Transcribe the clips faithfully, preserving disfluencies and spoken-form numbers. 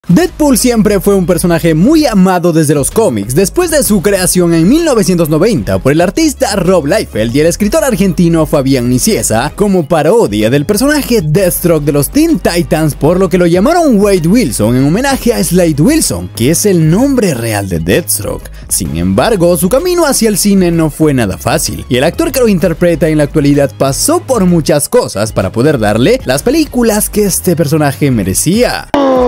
Deadpool siempre fue un personaje muy amado desde los cómics, después de su creación en mil novecientos noventa por el artista Rob Liefeld y el escritor argentino Fabián Nicieza como parodia del personaje Deathstroke de los Teen Titans, por lo que lo llamaron Wade Wilson en homenaje a Slade Wilson, que es el nombre real de Deathstroke. Sin embargo, su camino hacia el cine no fue nada fácil, y el actor que lo interpreta en la actualidad pasó por muchas cosas para poder darle las películas que este personaje merecía.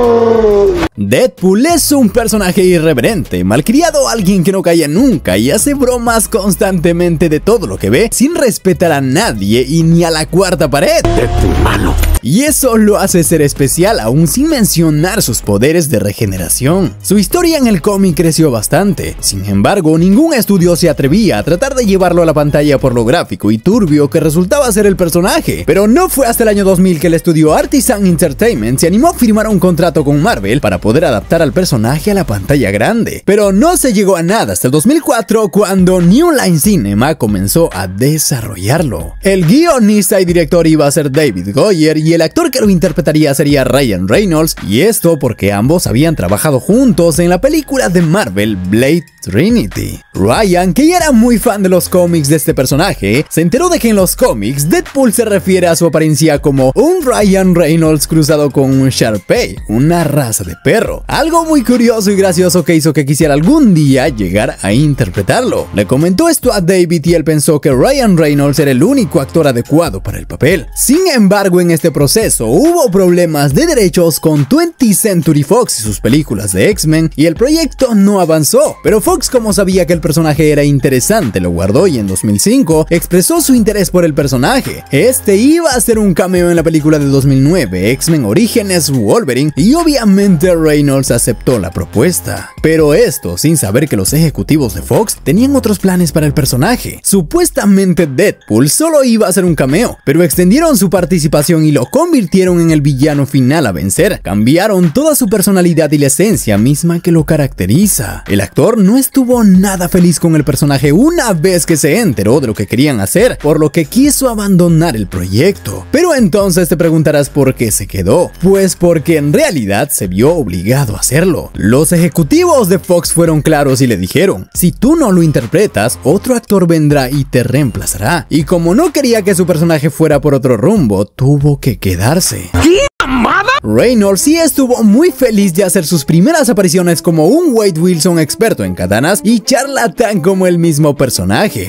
Deadpool es un personaje irreverente, malcriado, alguien que no calla nunca y hace bromas constantemente de todo lo que ve sin respetar a nadie y ni a la cuarta pared. Deadpool malo. Y eso lo hace ser especial, aún sin mencionar sus poderes de regeneración. Su historia en el cómic creció bastante, sin embargo ningún estudio se atrevía a tratar de llevarlo a la pantalla por lo gráfico y turbio que resultaba ser el personaje. Pero no fue hasta el año dos mil que el estudio Artisan Entertainment se animó a firmar un contrato con Marvel para poder adaptar al personaje a la pantalla grande. Pero no se llegó a nada hasta el dos mil cuatro, cuando New Line Cinema comenzó a desarrollarlo. El guionista y director iba a ser David Goyer y el actor que lo interpretaría sería Ryan Reynolds, y esto porque ambos habían trabajado juntos en la película de Marvel Blade Trinity. Ryan, que ya era muy fan de los cómics de este personaje, se enteró de que en los cómics Deadpool se refiere a su apariencia como un Ryan Reynolds cruzado con un Shar-Pei, una raza de perro. Algo muy curioso y gracioso que hizo que quisiera algún día llegar a interpretarlo. Le comentó esto a David y él pensó que Ryan Reynolds era el único actor adecuado para el papel. Sin embargo, en este proceso hubo problemas de derechos con twentieth Century Fox y sus películas de X-Men y el proyecto no avanzó. Pero Fox, como sabía que el personaje era interesante, lo guardó y en dos mil cinco expresó su interés por el personaje. Este iba a ser un cameo en la película de dos mil nueve, X-Men Orígenes Wolverine, y obviamente Reynolds aceptó la propuesta. Pero esto sin saber que los ejecutivos de Fox tenían otros planes para el personaje. Supuestamente Deadpool solo iba a ser un cameo, pero extendieron su participación y lo convirtieron en el villano final a vencer. Cambiaron toda su personalidad y la esencia misma que lo caracteriza. El actor no estuvo nada feliz con el personaje una vez que se enteró de lo que querían hacer, por lo que quiso abandonar el proyecto. Pero entonces te preguntarás por qué se quedó. Pues porque en realidad se vio obligado a hacerlo. Los ejecutivos de Fox fueron claros y le dijeron: si tú no lo interpretas, otro actor vendrá y te reemplazará. Y como no quería que su personaje fuera por otro rumbo, tuvo que quedarse. ¿Qué amada? Reynolds sí estuvo muy feliz de hacer sus primeras apariciones como un Wade Wilson experto en katanas y charlatán como el mismo personaje.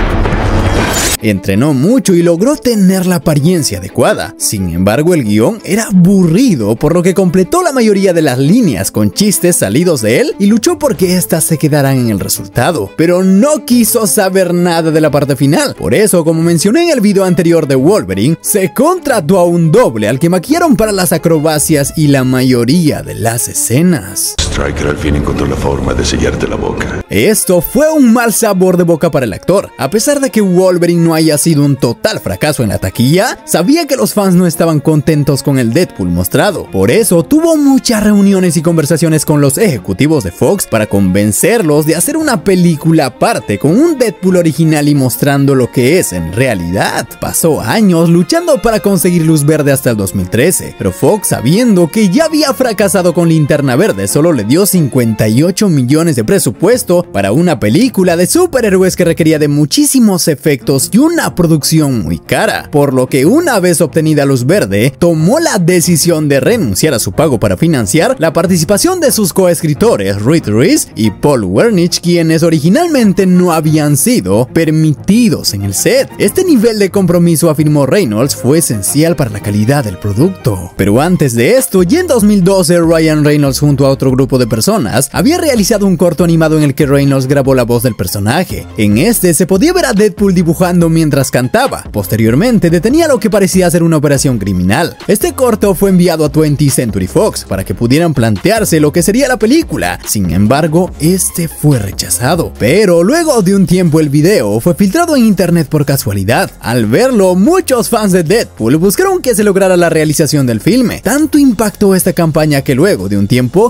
Entrenó mucho y logró tener la apariencia adecuada. Sin embargo, el guión era aburrido, por lo que completó la mayoría de las líneas con chistes salidos de él y luchó porque éstas se quedaran en el resultado. Pero no quiso saber nada de la parte final. Por eso, como mencioné en el video anterior de Wolverine, se contrató a un doble al que maquillaron para las acrobacias y la mayoría de las escenas. Stryker al fin encontró la forma de sellarte la boca. Esto fue un mal sabor de boca para el actor. A pesar de que Wolverine no haya sido un total fracaso en la taquilla, sabía que los fans no estaban contentos con el Deadpool mostrado. Por eso tuvo muchas reuniones y conversaciones con los ejecutivos de Fox para convencerlos de hacer una película aparte con un Deadpool original y mostrando lo que es en realidad. Pasó años luchando para conseguir luz verde hasta el dos mil trece, pero Fox, sabiendo que ya había fracasado con Linterna Verde, solo le dio cincuenta y ocho millones de presupuesto para una película de superhéroes que requería de muchísimos efectos y una producción muy cara, por lo que una vez obtenida luz verde, tomó la decisión de renunciar a su pago para financiar la participación de sus coescritores Reed Reese y Paul Wernick, quienes originalmente no habían sido permitidos en el set. Este nivel de compromiso, afirmó Reynolds, fue esencial para la calidad del producto. Pero antes de esto, ya en dos mil doce, Ryan Reynolds junto a otro grupo de personas había realizado un corto animado en el que Reynolds grabó la voz del personaje. En este se podía ver a Deadpool dibujando mientras cantaba. Posteriormente detenía lo que parecía ser una operación criminal. Este corto fue enviado a twentieth Century Fox para que pudieran plantearse lo que sería la película. Sin embargo, este fue rechazado. Pero luego de un tiempo el video fue filtrado en internet por casualidad. Al verlo, muchos fans de Deadpool buscaron que se lograra la realización del filme. Tanto impactó esta campaña que luego de un tiempo la película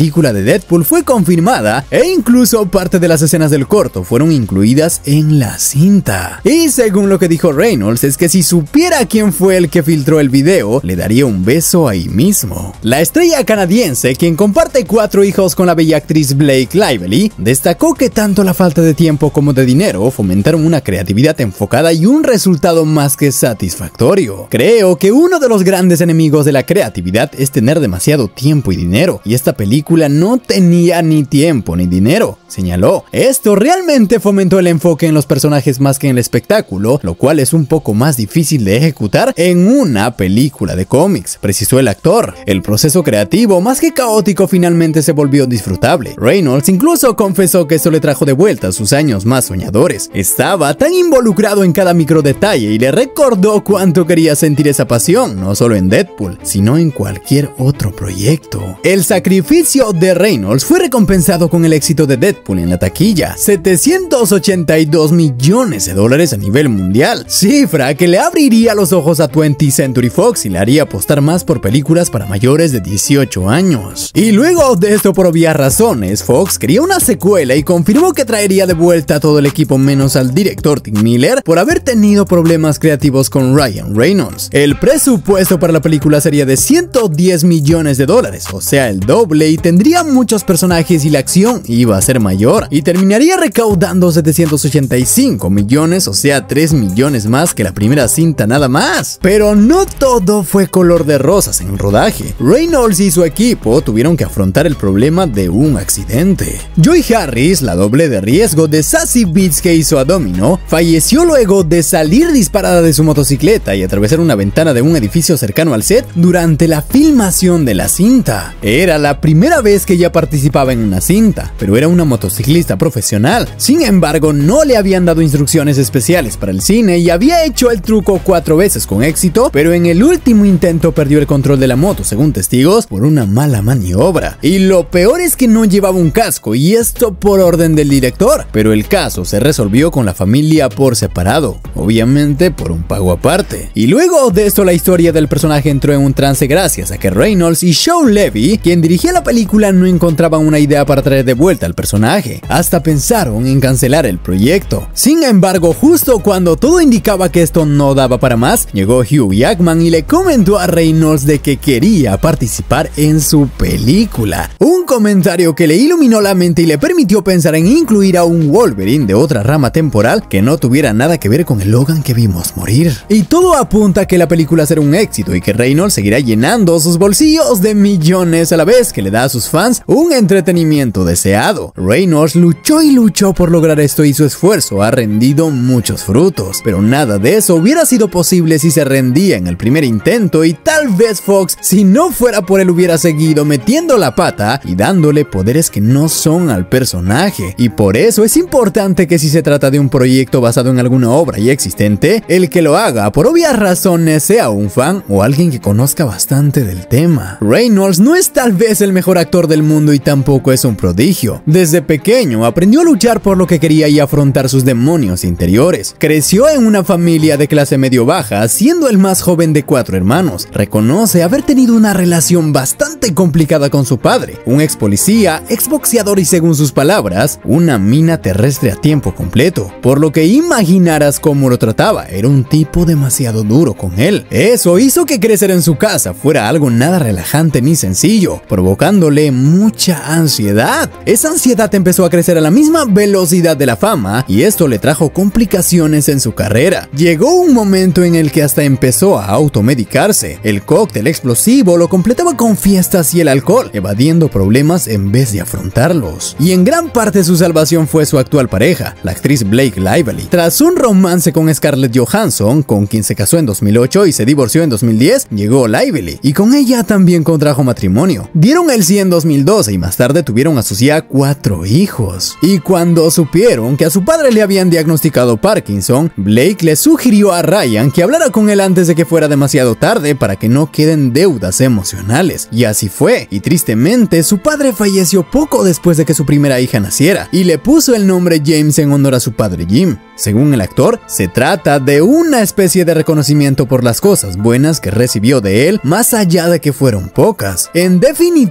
película de Deadpool fue confirmada e incluso parte de las escenas del corto fueron incluidas en la cinta. Y según lo que dijo Reynolds, es que si supiera quién fue el que filtró el video, le daría un beso ahí mismo. La estrella canadiense, quien comparte cuatro hijos con la bella actriz Blake Lively, destacó que tanto la falta de tiempo como de dinero fomentaron una creatividad enfocada y un resultado más que satisfactorio. Creo que uno de los grandes enemigos de la creatividad es tener demasiado tiempo y dinero, y esta película no tenía ni tiempo ni dinero, señaló. Esto realmente fomentó el enfoque en los personajes más que en el espectáculo, lo cual es un poco más difícil de ejecutar en una película de cómics, precisó el actor. El proceso creativo, más que caótico, finalmente se volvió disfrutable. Reynolds incluso confesó que esto le trajo de vuelta sus años más soñadores. Estaba tan involucrado en cada micro detalle y le recordó cuánto quería sentir esa pasión, no solo en Deadpool, sino en cualquier otro proyecto. El sacrificio de Reynolds fue recompensado con el éxito de Deadpool en la taquilla, setecientos ochenta y dos millones de dólares a nivel mundial, cifra que le abriría los ojos a twentieth Century Fox y le haría apostar más por películas para mayores de dieciocho años. Y luego de esto, por obvias razones, Fox quería una secuela y confirmó que traería de vuelta a todo el equipo menos al director Tim Miller por haber tenido problemas creativos con Ryan Reynolds. El presupuesto para la película sería de ciento diez millones de dólares, o sea el doble, y tendría muchos personajes y la acción iba a ser mayor y terminaría recaudando setecientos ochenta y cinco millones, o sea tres millones más que la primera cinta nada más. Pero no todo fue color de rosas en el rodaje. Reynolds y su equipo tuvieron que afrontar el problema de un accidente. Joy Harris, la doble de riesgo de Sassy Beats que hizo a Domino, falleció luego de salir disparada de su motocicleta y atravesar una ventana de un edificio cercano al set durante la filmación de la cinta. Era la primera vez que ella participaba en una cinta, pero era una motociclista profesional. Sin embargo, no le habían dado instrucciones especiales para el cine y había hecho el truco cuatro veces con éxito, pero en el último intento perdió el control de la moto, según testigos, por una mala maniobra. Y lo peor es que no llevaba un casco, y esto por orden del director, pero el caso se resolvió con la familia por separado, obviamente por un pago aparte. Y luego de esto la historia del personaje entró en un trance gracias a que Reynolds y Shawn Levy, quien dirigía la película, no encontraban una idea para traer de vuelta al personaje, hasta pensaron en cancelar el proyecto. Sin embargo, justo cuando todo indicaba que esto no daba para más, llegó Hugh Jackman y le comentó a Reynolds de que quería participar en su película. Un comentario que le iluminó la mente y le permitió pensar en incluir a un Wolverine de otra rama temporal que no tuviera nada que ver con el Logan que vimos morir. Y todo apunta a que la película será un éxito y que Reynolds seguirá llenando sus bolsillos de millones a la vez que le da a sus fans un entretenimiento deseado. Reynolds luchó y luchó por lograr esto y su esfuerzo ha rendido muchos frutos, pero nada de eso hubiera sido posible si se rendía en el primer intento, y tal vez Fox, si no fuera por él, hubiera seguido metiendo la pata y dándole poderes que no son al personaje. Y por eso es importante que si se trata de un proyecto basado en alguna obra ya existente, el que lo haga por obvias razones sea un fan o alguien que conozca bastante del tema. Reynolds no es tal vez el mejor actor del mundo y tampoco es un prodigio. Desde pequeño aprendió a luchar por lo que quería y afrontar sus demonios interiores. Creció en una familia de clase medio baja, siendo el más joven de cuatro hermanos. Reconoce haber tenido una relación bastante complicada con su padre, un ex policía, ex boxeador y, según sus palabras, una mina terrestre a tiempo completo. Por lo que imaginarás cómo lo trataba, era un tipo demasiado duro con él. Eso hizo que crecer en su casa fuera algo nada relajante ni sencillo, provocándole mucha ansiedad. Esa ansiedad empezó a crecer a la misma velocidad de la fama y esto le trajo complicaciones en su carrera. Llegó un momento en el que hasta empezó a automedicarse. El cóctel explosivo lo completaba con fiestas y el alcohol, evadiendo problemas en vez de afrontarlos. Y en gran parte su salvación fue su actual pareja, la actriz Blake Lively. Tras un romance con Scarlett Johansson, con quien se casó en dos mil ocho y se divorció en dos mil diez, llegó Lively, y con ella también contrajo matrimonio. Dieron el sí en dos mil doce y más tarde tuvieron a sus ya cuatro hijos. Y cuando supieron que a su padre le habían diagnosticado Parkinson, Blake le sugirió a Ryan que hablara con él antes de que fuera demasiado tarde para que no queden deudas emocionales. Y así fue, y tristemente su padre falleció poco después de que su primera hija naciera, y le puso el nombre James en honor a su padre Jim. Según el actor, se trata de una especie de reconocimiento por las cosas buenas que recibió de él, más allá de que fueron pocas. En definitiva,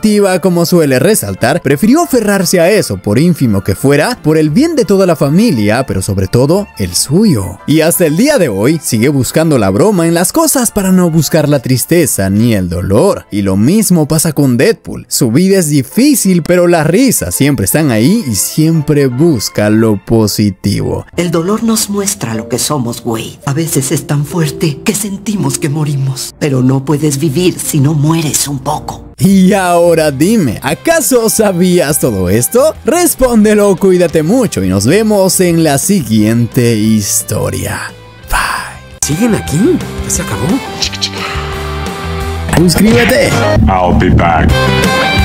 como suele resaltar, prefirió aferrarse a eso, por ínfimo que fuera, por el bien de toda la familia, pero sobre todo el suyo. Y hasta el día de hoy sigue buscando la broma en las cosas para no buscar la tristeza ni el dolor. Y lo mismo pasa con Deadpool. Su vida es difícil, pero las risas siempre están ahí y siempre busca lo positivo. El dolor nos muestra lo que somos, Wade. A veces es tan fuerte que sentimos que morimos, pero no puedes vivir si no mueres un poco. Y ahora dime, ¿acaso sabías todo esto? Respóndelo, cuídate mucho y nos vemos en la siguiente historia. Bye. ¿Siguen aquí? ¿Ya se acabó? Suscríbete. I'll be back.